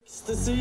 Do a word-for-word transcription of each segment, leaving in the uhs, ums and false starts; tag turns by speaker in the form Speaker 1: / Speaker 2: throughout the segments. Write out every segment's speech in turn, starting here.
Speaker 1: Ecstasy.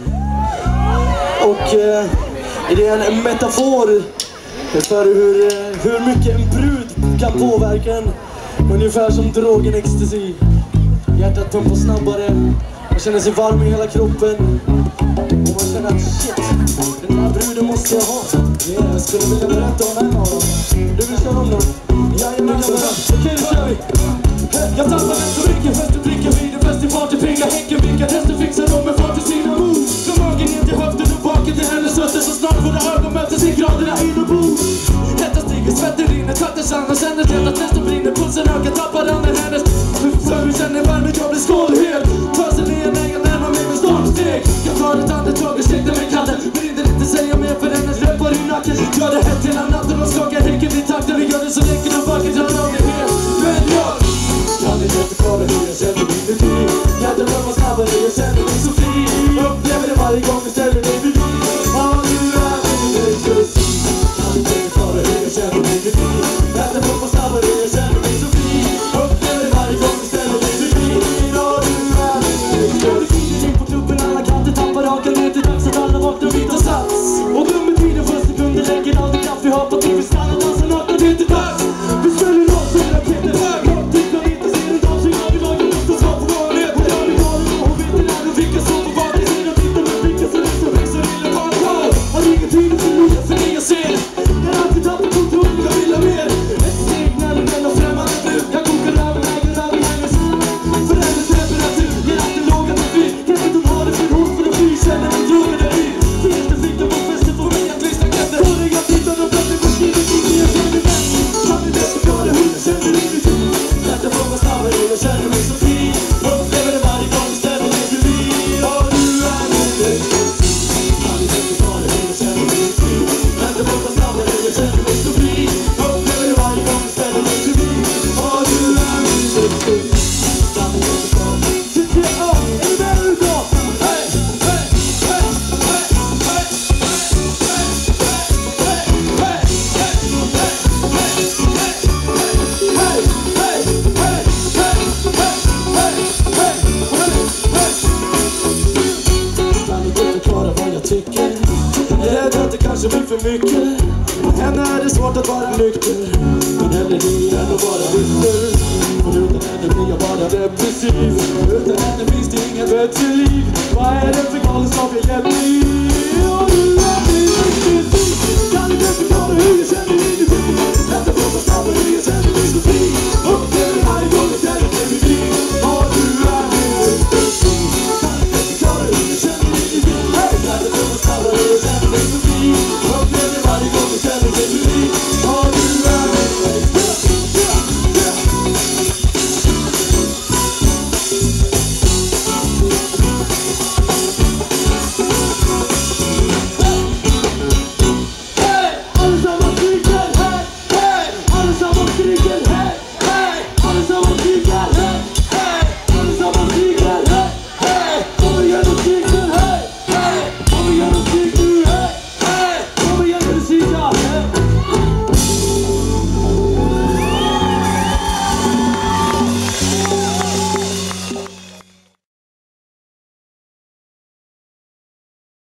Speaker 1: Och eh, det är en metafor för hur, eh, hur mycket en brud kan påverka en. Ungefär som drogen ecstasy. Hjärtat pumpar snabbare, man känner sig varm i hela kroppen. Och man känner att shit, den här bruden måste jag ha. Yeah, jag skulle vilja berätta om en av dem. Du vill köra om dem? Jajamän, okej, då kör vi. Jag tappar rätt så mycket, fest och dricker vid en fest i partypinga. Häcken vilka tester fixar de med fart till sina moves. Från magen ner till höften och baken till hennes fötter. Så snart våra ögon möter sig graderna in och bo. Hetta stiger, svetten rinner, takten stannar. Känner rätt att testen brinner, pulsen ökar, tappar anden hennes. För vi känner värme, jag blir skålhed. Tar sig ner när jag närmar mig med stormsteg. Jag tar ett andetag och släckte med katten. Brinner inte säga mer för hennes löpar i nacken. Gör det hett hela natten och skakar häcken i takten. Vi gör det så läcker och vackert, jag rör mig helt. Men jag kan inte förklara hur jag känner mig med dig. Hjärtat rör snabbare, jag känner mig så fri. Upplever det varje gång jag ställer dig vid mig. Ja, du är min ecstasy. Kan inte förklara hur jag känner mig med dig. Hjärtat rör snabbare, jag känner mig så fri. Upplever det varje gång jag ställer dig vid mig. Ja, du är min ecstasy. In på klubben, alla katter tappar raken. Det är inte dags att alla vaknar och byter sats. Och glömmer tiden för sekunder, lägger allt i kaffe. Hör på T V, stannar, dansar nakna, det är inte dags. Vi ställer oss som raketer hög. Kanske blir för mycket. Henne är det svårt att vara nykter. Men hellre det än att vara bitter. Och utan henne blir jag bara depressiv. Utan henne finns det inget bättre liv. Vad är det för galenskap jag hjälper i? Och du är min ecstasy. Kan inte förklara hur jag känner mig i ditt liv. Vänta på vad snabbare, jag känner mig så fri.